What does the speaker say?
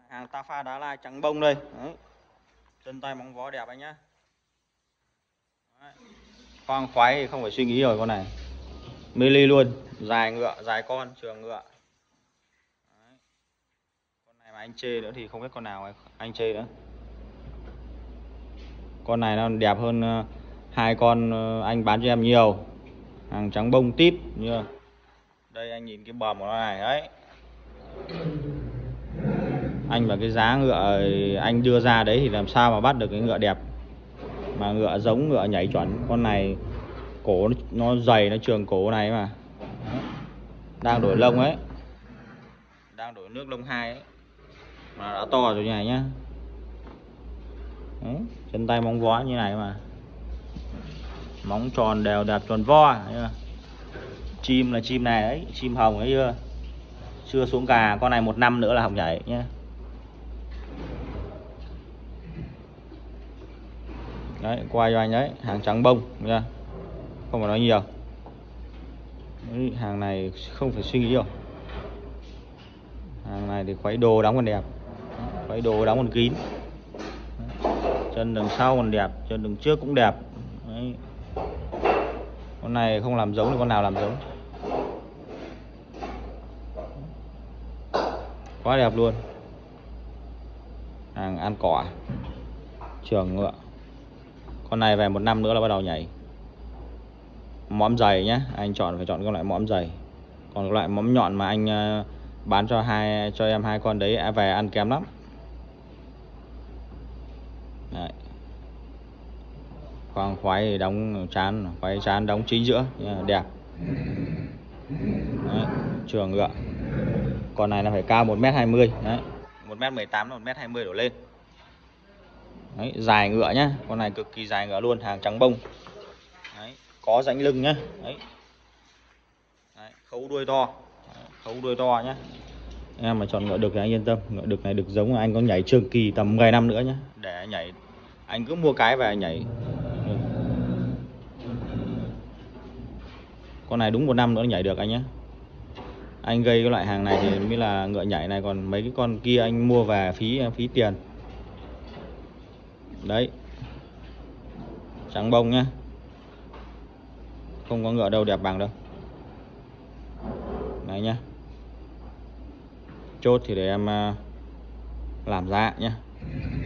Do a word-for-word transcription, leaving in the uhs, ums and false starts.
Hàng ta pha đá lai trắng bông đây. Đấy. Chân tay móng vó đẹp anh nhá. Đấy. Khoang khoái thì không phải suy nghĩ rồi con này. Mili luôn, dài ngựa, dài con, trường ngựa. Đấy. Con này mà anh chê nữa thì không biết con nào anh chê nữa. Con này nó đẹp hơn hai con anh bán cho em nhiều. Hàng trắng bông tít như đây, anh nhìn cái bờm của nó này đấy. Anh và cái giá ngựa anh đưa ra đấy thì làm sao mà bắt được cái ngựa đẹp mà ngựa giống ngựa nhảy chuẩn. Con này cổ nó dày, nó trường cổ này mà. Đang đổi lông ấy, đang đổi nước lông hai ấy, mà đã to rồi như này nhá. Đấy, chân tay móng vó như này mà, móng tròn đều đẹp tròn vo. Chim là chim này đấy, chim hồng ấy chưa, chưa xuống gà. Con này một năm nữa là học nhảy nhé. Đấy, quay cho anh đấy, hàng trắng bông nha, không phải nói nhiều. Đấy, hàng này không phải suy nghĩ nhiều. Hàng này thì khuấy đồ đóng còn đẹp, khuấy đồ đóng còn kín. Chân đằng sau còn đẹp, chân đằng trước cũng đẹp. Đấy. Con này không làm giống thì con nào làm giống. Quá đẹp luôn. Hàng ăn cỏ, trường ngựa. Con này về một năm nữa là bắt đầu nhảy. Mõm dày nhé, anh chọn phải chọn cái loại mõm dày. Còn cái loại mõm nhọn mà anh bán cho hai cho em hai con đấy về ăn kém lắm. Đấy. Khoang khoái thì đóng chán, khoái chán đóng chính giữa, đẹp. Đấy, trường ngựa. Con này là phải cao một mét hai mươi, đấy, một mét mười tám, một mét hai mươi đổ lên. Đấy, dài ngựa nhá, con này cực kỳ dài ngựa luôn, hàng trắng bông. Đấy, có rãnh lưng nhá. Đấy. Đấy, khấu đuôi to. Đấy, khấu đuôi to nhá. Em mà chọn ngựa đực thì anh yên tâm, ngựa đực này được giống là anh có nhảy trường kỳ tầm mười năm nữa nhá. Để nhảy anh cứ mua cái về nhảy. Con này đúng một năm nữa nhảy được anh nhé. Anh gây cái loại hàng này thì mới là ngựa nhảy này, còn mấy cái con kia anh mua về phí phí tiền. Đấy, trắng bông nhá, không có ngựa đâu đẹp bằng đâu. Đấy nhá. Chốt thì để em làm giá nhá.